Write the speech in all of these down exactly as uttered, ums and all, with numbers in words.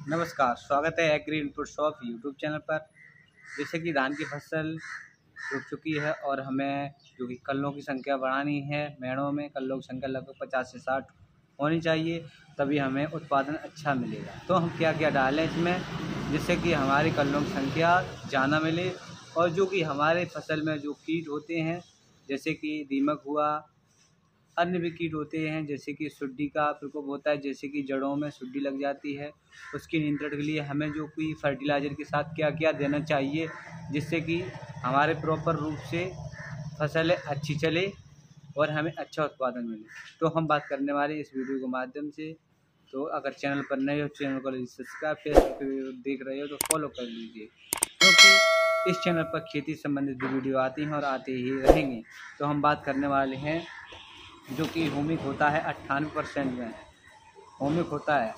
नमस्कार, स्वागत है agri input shop YouTube channel पर। जैसे कि धान की फसल रुक चुकी है और हमें जो कि कल्लों की संख्या बढ़ानी है, मेड़ों में कल्लों की संख्या लगभग पचास से साठ होनी चाहिए, तभी हमें उत्पादन अच्छा मिलेगा। तो हम क्या क्या डालें इसमें, जिससे कि हमारी कल्लों की संख्या ज़्यादा मिले और जो कि हमारे फसल में जो कीट होते हैं, जैसे कि दीमक हुआ, अन्य भी कीट होते हैं, जैसे कि सुड्डी का प्रकोप होता है, जैसे कि जड़ों में सुड्डी लग जाती है, उसके नियंत्रण के लिए हमें जो कि फर्टिलाइज़र के साथ क्या क्या देना चाहिए, जिससे कि हमारे प्रॉपर रूप से फसलें अच्छी चले और हमें अच्छा उत्पादन मिले। तो हम बात करने वाले इस वीडियो के माध्यम से। तो अगर चैनल पर नए हो, चैनल को सब्सक्राइब, फेसबुक पर देख रहे हो तो फॉलो कर लीजिए, क्योंकि इस चैनल पर खेती संबंधित वीडियो आती हैं और आते ही रहेंगे। तो हम बात करने वाले हैं जो कि होमिक होता है अट्ठानवे परसेंट में, होमिक होता है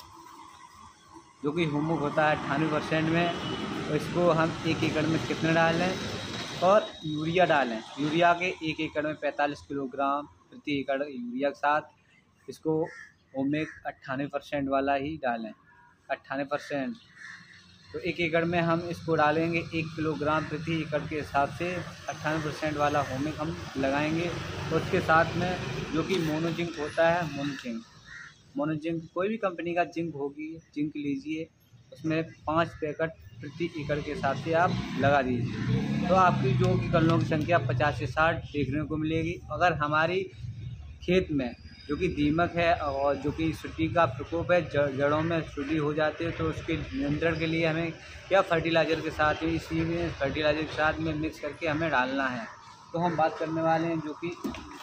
जो कि होमिक होता है अट्ठानवे परसेंट में। तो इसको हम एक एकड़ में कितने डालें और यूरिया डालें। यूरिया के एक एकड़ में पैंतालीस किलोग्राम प्रति एकड़ यूरिया के साथ इसको होमिक अट्ठानवे परसेंट वाला ही डालें, अट्ठानवे परसेंट। तो एक एकड़ में हम इसको डालेंगे एक किलोग्राम प्रति एकड़ के हिसाब से अट्ठानवे परसेंट वाला होमिक हम लगाएंगे। और उसके साथ में जो कि मोनोजिंक होता है, मोनोजिंक मोनोजिंक कोई भी कंपनी का जिंक होगी, जिंक लीजिए, उसमें पाँच पैकेट प्रति एकड़ के हिसाब से आप लगा दीजिए। तो आपकी जो कि कल्लों की संख्या पचास से साठ देखने को मिलेगी। अगर हमारी खेत में जो कि दीमक है और जो कि सुड्डी का प्रकोप है, जड़ों में सुड्डी हो जाती है, तो उसके नियंत्रण के लिए हमें क्या फर्टिलाइज़र के साथ ही इसी में फर्टिलाइज़र के साथ में मिक्स करके हमें डालना है। तो हम बात करने वाले हैं जो कि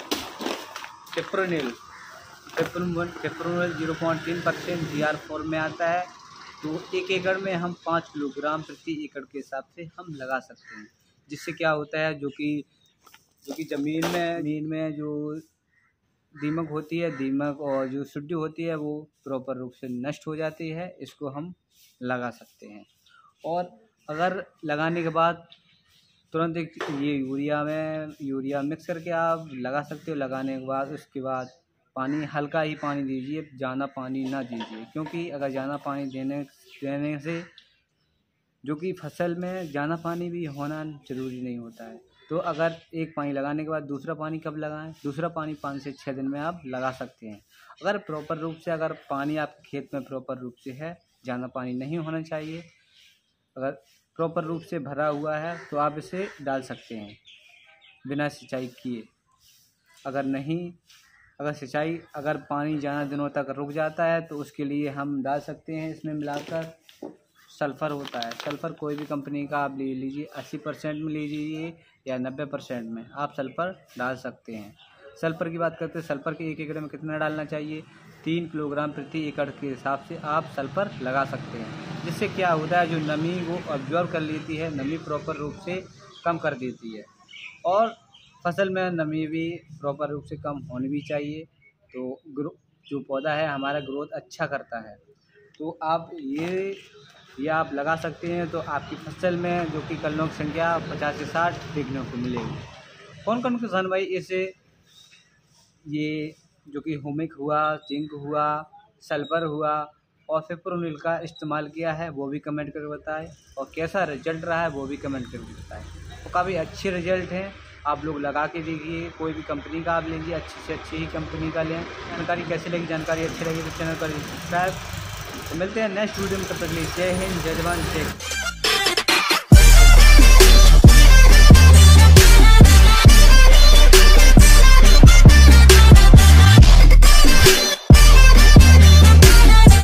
टिप्रोनिल टिप्रोनिल जीरो पॉइंट तीन परसेंट जी आर फोर में आता है। तो एक एकड़ में हम पाँच किलोग्राम प्रति एकड़ के हिसाब से हम लगा सकते हैं, जिससे क्या होता है जो कि जो कि ज़मीन में ज़मीन में जो दीमक होती है, दीमक और जो सुड्डी होती है, वो प्रॉपर रूप से नष्ट हो जाती है। इसको हम लगा सकते हैं। और अगर लगाने के बाद तुरंत एक ये यूरिया में यूरिया मिक्स करके आप लगा सकते हो। लगाने के बाद उसके बाद पानी, हल्का ही पानी दीजिए, ज़्यादा पानी ना दीजिए, क्योंकि अगर ज़्यादा पानी देने देने से जो कि फसल में ज़्यादा पानी भी होना ज़रूरी नहीं होता है। तो अगर एक पानी लगाने के बाद दूसरा पानी कब लगाएं? दूसरा पानी पाँच से छः दिन में आप लगा सकते हैं। अगर प्रॉपर रूप से अगर पानी आपके खेत में प्रॉपर रूप से है, ज़्यादा पानी नहीं होना चाहिए, अगर प्रॉपर रूप से भरा हुआ है तो आप इसे डाल सकते हैं बिना सिंचाई किए। अगर नहीं अगर सिंचाई अगर पानी ज़्यादा दिनों तक रुक जाता है तो उसके लिए हम डाल सकते हैं इसमें मिलाकर सल्फ़र होता है। सल्फ़र कोई भी कंपनी का आप ले लीजिए, अस्सी परसेंट में लीजिए या नब्बे परसेंट में आप सल्फ़र डाल सकते हैं। सल्फ़र की बात करते हैं, सल्फ़र के एक एकड़ में कितना डालना चाहिए? तीन किलोग्राम प्रति एकड़ के हिसाब से आप सल्फ़र लगा सकते हैं। जिससे क्या होता है, जो नमी वो ऑब्जर्व कर लेती है, नमी प्रॉपर रूप से कम कर देती है और फसल में नमी भी प्रॉपर रूप से कम होनी भी चाहिए। तो ग्रो जो पौधा है हमारा ग्रोथ अच्छा करता है। तो आप ये ये आप लगा सकते हैं। तो आपकी फसल में जो कि कल्लों की संख्या पचास से साठ देखने को मिलेगी। कौन कौन किसान भाई इसे ये जो कि होमिक हुआ, जिंक हुआ, सल्फर हुआ और फिप्रोनिल का इस्तेमाल किया है, वो भी कमेंट करके बताएं। और कैसा रिजल्ट रहा है वो भी कमेंट करके बताएं। तो काफ़ी अच्छे रिजल्ट हैं, आप लोग लगा के देखिए। कोई भी कंपनी का आप लीजिए, अच्छी से अच्छी ही कंपनी का लें। जानकारी कैसी लगी? जानकारी अच्छी लगी तो चैनल पर सब्सक्राइब। तो मिलते हैं नेक्स्ट वीडियो में, तब तक के लिए जय हिंद, जय जवान, जय